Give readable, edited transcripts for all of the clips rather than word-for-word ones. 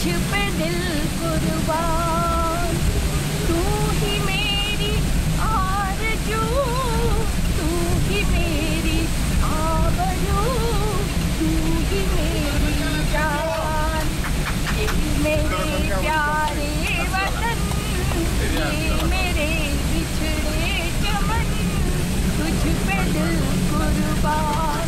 पे दिल कुर्बान। तू ही मेरी आरज़ू, तू ही मेरी आबरू, तू ही मेरी जान। ये मेरे प्यारे वतन, ये मेरे बिछड़े चमन, तुझ पे दिल कुर्बान।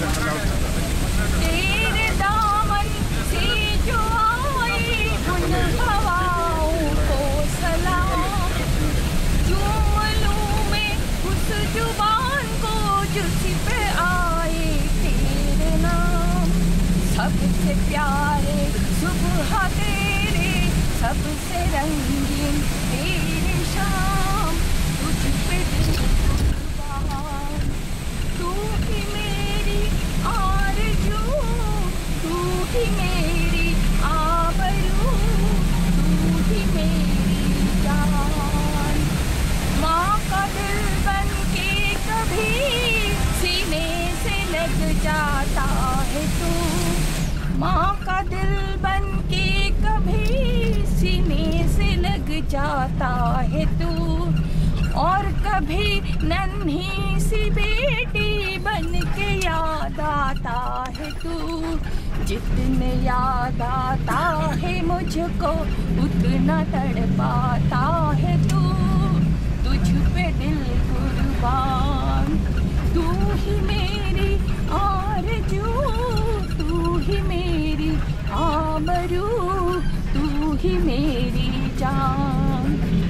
तेरे दामन से जो आए उन हवाओं को सलाम। चूम लूं मैं उस जुबान को जिस पे आए तेरे नाम। सबसे प्यारे सुबह तेरे, सबसे रंगीन तेरे शाम, तुझ पे दिल कुर्बान। तू ही मेरी आरज़ू, तू ही मेरी आबरू, तू ही मेरी जान। माँ का दिल बन के कभी सीने से लग जाता है तू। माँ का दिल बन के कभी सीने से लग जाता है तू। और कभी नन्ही सी बेटी बन के याद आता है तू। जितने याद आता है मुझको उतना तड़पाता है तू। तुझ पे दिल कुर्बान। तू ही मेरी आरज़ू, तू ही मेरी आबरू, तू ही मेरी जान।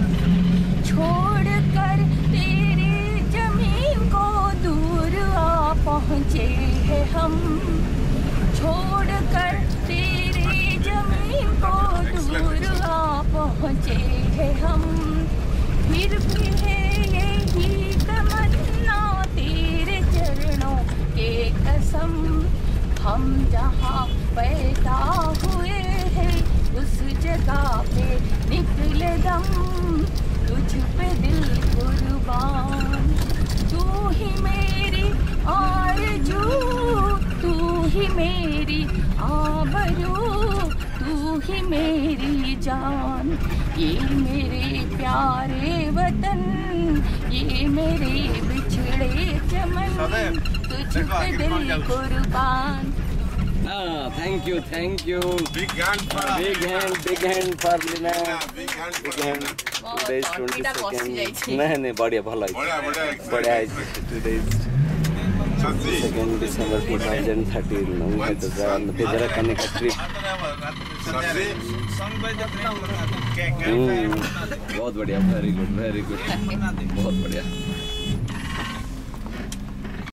छोड़ कर तेरे जमीन को दूर आ पहुँचे हैं हम। छोड़ कर तेरे जमीन को दूर आ पहुँचे हैं हम। फिर भी है यही तमन्ना तेरे चरणों के कसम। हम जहाँ पैदा हुए हैं उस जगह पे निकले दम। तुझ पे दिल कुर्बान। तू ही मेरी आरज़ू, तू ही मेरी आबरू, तू ही मेरी जान। ये मेरे प्यारे वतन, ये मेरे बिछड़े चमन, तुझ पे दिल कुर्बान। Thank you. Big hand for Lina. Big hand. 2 days 20 seconds. नहीं बढ़िया भला बढ़िया 2 days 2nd December 2013 जरा करने का ट्रिप। बहुत बढ़िया, वेरी गुड बहुत बढ़िया।